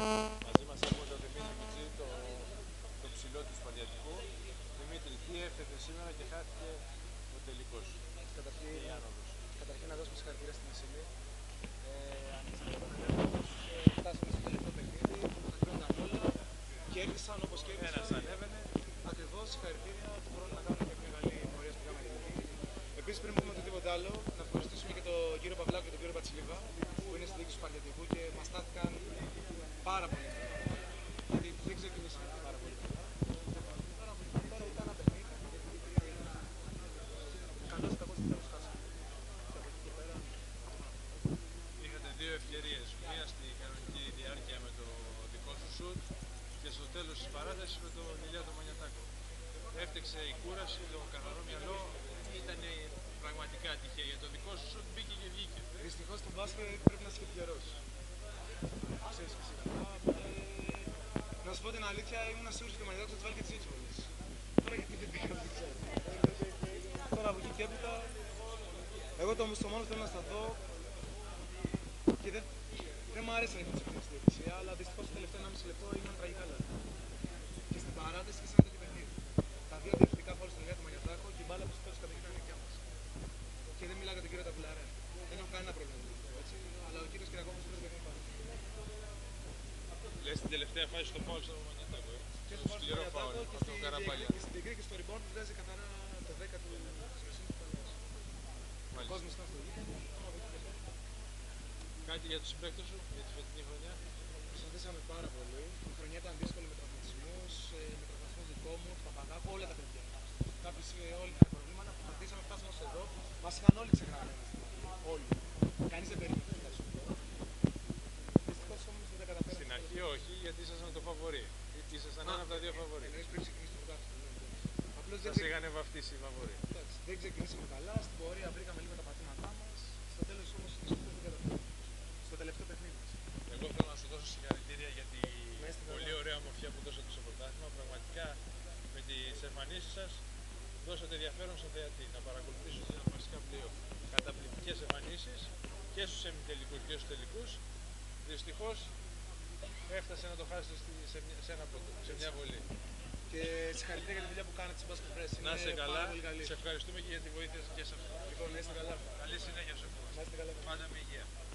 Μαζί μας έχουμε τον Δημήτρη Μιτζή, το ψηλό του Σπαριατικού. Δημήτρη, τι έφτασε σήμερα και χάθηκε ο τελικός? Καταρχήν να δώσουμε συγχαρητήρια στην Ασυλή. Φτάσαμε στο τελευταίο παιχνίδι, τα κρίνονταν όλα, κέρδισαν όπως κέρδισαν. Ένας ανέβαινε. Ακριβώς, συγχαρητήρια του χρόνου να κάνουμε μια καλή πορεία στην Γάμα Εθνική. Επίσης, πριν πούμε οτιδήποτε άλλο, να ευχαριστήσουμε και τον κύριο Παυλάκου και τον κύριο Πατσιλίβα, που είναι στη διοίκηση του Σπαριατικού και μας στάθηκαν πάρα πολύ. Γιατί δεν ξεκινήσαμε πάρα πολύ. Τώρα ήταν ένα παιχνίδι. Καλώς ή κακώς δεν τέλος χάσαμε. Είχατε δύο ευκαιρίες. Μία στη κανονική διάρκεια με το δικό σου σουτ και στο τέλος της παράτασης με τον Ηλία τον Μανιατάκο. Έφτεξε η κούραση, το καθαρό μυαλό, ήταν πραγματικά τυχαία. Για το δικό σου σουτ μπήκε και βγήκε. Δυστυχώς το μπάσκετ πρέπει να είσαι τυχερός. Ξέρεις και εσύ καλά. Να σου πω την αλήθεια, ήμουν σίγουρος ότι ο Μανιατάκος θα τους βάλει και τις ίδιες βολές. Τώρα γιατί δεν πήγα, δεν ξέρω. Τώρα από εκεί και έπειτα, εγώ στο μόνο που θέλω να σταθώ και δεν μου άρεσε να έχω αυτή τη διαιτησία, αλλά δυστυχώς το τελευταίο 1,5 λεπτό ήμουν τραγικά λάθη. Και στην παράταση και σε ένα τέτοιο παιχνίδι. Τα δύο διευθυντικά φάουλ στον Ηλία του Μανιατάκο και η μπάλα που στο τέλος κατευθείαν ήταν δικιά μας. Και δεν μιλάω για τον κύριο Ταπουλαρέ. Δεν έχω κανένα πρόβλημα με αυτό, έτσι. Αλλά ο κύριος Κυριακόπουλος πρέπει να παιχνίδι πάνω. Λες την τελευταία φάση στο φάουλ στον Μανιατάκο, Και στο στο σκληρό φάουλ Μανιατάκο από τον Καραμπάλια. και στην Τεγκρή και στο rebound βγάζει καθαρά το 10 του Σιωσίνου του Παλαιάς. Ο κόσμος ήταν στο γήπεδο. Κάτι για τους συμπαίκτες σου, για τη φετινή χρονιά? Προσπαθήσαμε πάρα πολύ. Η χρονιά ήταν δύσκολη με τραυματισμούς δικό μου, του Παπαγάκου, όλα τα παιδιά. Κάποιοι όλοι είχαν προβλήματα. Προσπαθήσαμε, φτάσαμε ως εδώ. Μας είχαν όλοι ξεγραμμένοι. Όλοι. Κανείς δεν περίμενε. Δυστυχώς όμως δεν τα καταφέραμε. Στην αρχή όχι, γιατί ήσασταν το φαβορί. Ήσασταν ένα από τα δύο φαβορί. Εννοείς πριν ξεκινήσει το πρωτάθλημα. Απλώς Σας είχαν βαφτίσει οι φαβορί. δεν ξεκινήσαμε καλά. Στην πορεία βρήκαμε λίγο τα πατήματά μας. Στο τέλος όμως δυστυχώς δεν καταφέραμε. Στο τελευταίο παιχνίδι μας. Εγώ θέλω να σου δώσω συγχαρητήρια για τη πολύ ωραία ομορφιά που δώσατε στο πρωτάθλημα. Πραγματικά με τις εμφανίσεις σας δώσατε ενδιαφέρον στον θεατή να παρακολουθήσει τα βασικά πλοία. Καταπληκτικές εμφανίσεις και στους εμιτελικούς και στους τελικούς. Δυστυχώς έφτασε να το χάσετε σε ένα πόντο, σε μια βολή. Και συγχαρητήρια για τη δουλειά που κάνετε στην Basket Press. Να είσαι καλά, σε σε ευχαριστούμε και για τη βοήθεια σας και σε αυτό. Λοιπόν, να είστε καλά. Καλή συνέχεια σε αυτό. Να είστε καλά. Πάντα με υγεία.